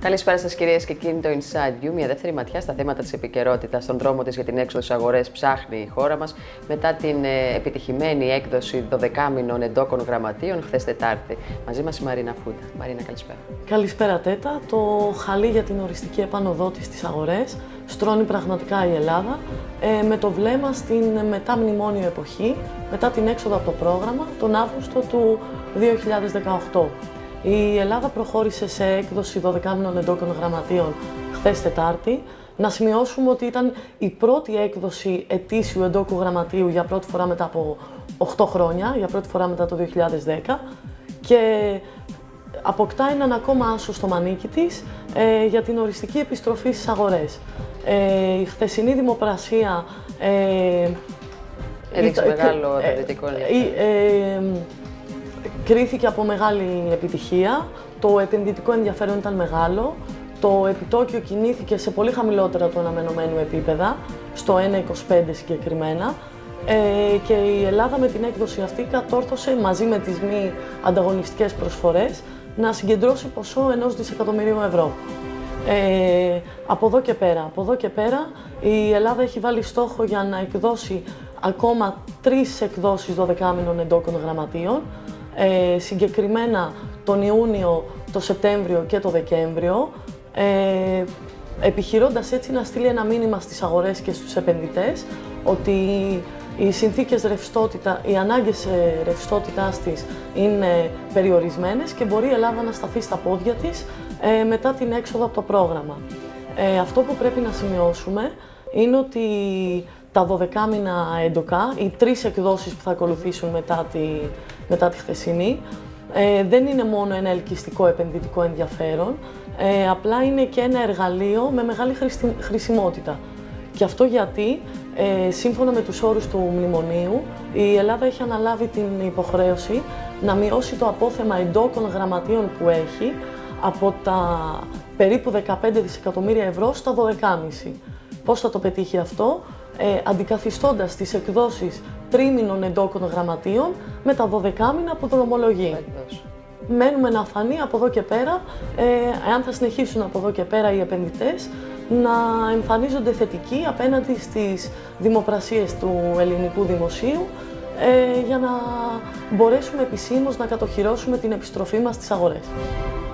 Καλησπέρα σας κυρίες και κύριοι, το Inside You, μια δεύτερη ματιά στα θέματα της επικαιρότητας στον δρόμο της για την έξοδο στις αγορές ψάχνει η χώρα μας μετά την επιτυχημένη έκδοση 12 μηνών εντόκων γραμματείων χθες Τετάρτη. Μαζί μας η Μαρίνα Φούντα. Μαρίνα, καλησπέρα. Καλησπέρα Τέτα. Το χαλί για την οριστική επάνωδό της στις αγορές στρώνει πραγματικά η Ελλάδα με το βλέμμα στην μεταμνημόνιο εποχή, μετά την έξοδο από το πρόγραμμα τον Αύγουστο του 2018. Η Ελλάδα προχώρησε σε έκδοση 12 μηνών εντόκων γραμματείων χθες Τετάρτη. Να σημειώσουμε ότι ήταν η πρώτη έκδοση ετήσιου εντόκου γραμματείου για πρώτη φορά μετά από 8 χρόνια, για πρώτη φορά μετά το 2010 και αποκτά έναν ακόμα άσο στο μανίκι της για την οριστική επιστροφή στις αγορές. Η χθεσινή δημοπρασία έδειξε μεγάλο επενδυτικό ενδιαφέρον. Κρίθηκε από μεγάλη επιτυχία, το επενδυτικό ενδιαφέρον ήταν μεγάλο, το επιτόκιο κινήθηκε σε πολύ χαμηλότερα του αναμενωμένου επίπεδα, στο 1,25 συγκεκριμένα, και η Ελλάδα με την έκδοση αυτή κατόρθωσε μαζί με τις μη ανταγωνιστικές προσφορές να συγκεντρώσει ποσό 1 δισεκατομμυρίου ευρώ. Από εδώ και πέρα η Ελλάδα έχει βάλει στόχο για να εκδώσει ακόμα 3 εκδόσεις 12 μηνών εντόκων γραμματείων, συγκεκριμένα τον Ιούνιο, το Σεπτέμβριο και το Δεκέμβριο, επιχειρώντας έτσι να στείλει ένα μήνυμα στις αγορές και στους επενδυτές ότι οι συνθήκες ρευστότητα, οι ανάγκες ρευστότητάς της είναι περιορισμένες και μπορεί η Ελλάδα να σταθεί στα πόδια της μετά την έξοδο από το πρόγραμμα. Αυτό που πρέπει να σημειώσουμε είναι ότι τα 12 μήνα έντοκα, οι 3 εκδόσεις που θα ακολουθήσουν μετά τη χθεσινή, δεν είναι μόνο ένα ελκυστικό επενδυτικό ενδιαφέρον, απλά είναι και ένα εργαλείο με μεγάλη χρησιμότητα. Και αυτό γιατί, σύμφωνα με τους όρους του μνημονίου, η Ελλάδα έχει αναλάβει την υποχρέωση να μειώσει το απόθεμα εντόκων γραμματείων που έχει από τα περίπου 15 δισεκατομμύρια ευρώ στα 12,5. Πώς θα το πετύχει αυτό? Αντικαθιστώντας τις εκδόσεις τρίμηνων εντόκων γραμματείων με τα 12 μήνα που δρομολογεί. Μένουμε να φανεί από εδώ και πέρα, εάν θα συνεχίσουν από εδώ και πέρα οι επενδυτές, να εμφανίζονται θετικοί απέναντι στις δημοπρασίες του ελληνικού δημοσίου, για να μπορέσουμε επισήμως να κατοχυρώσουμε την επιστροφή μας στις αγορές.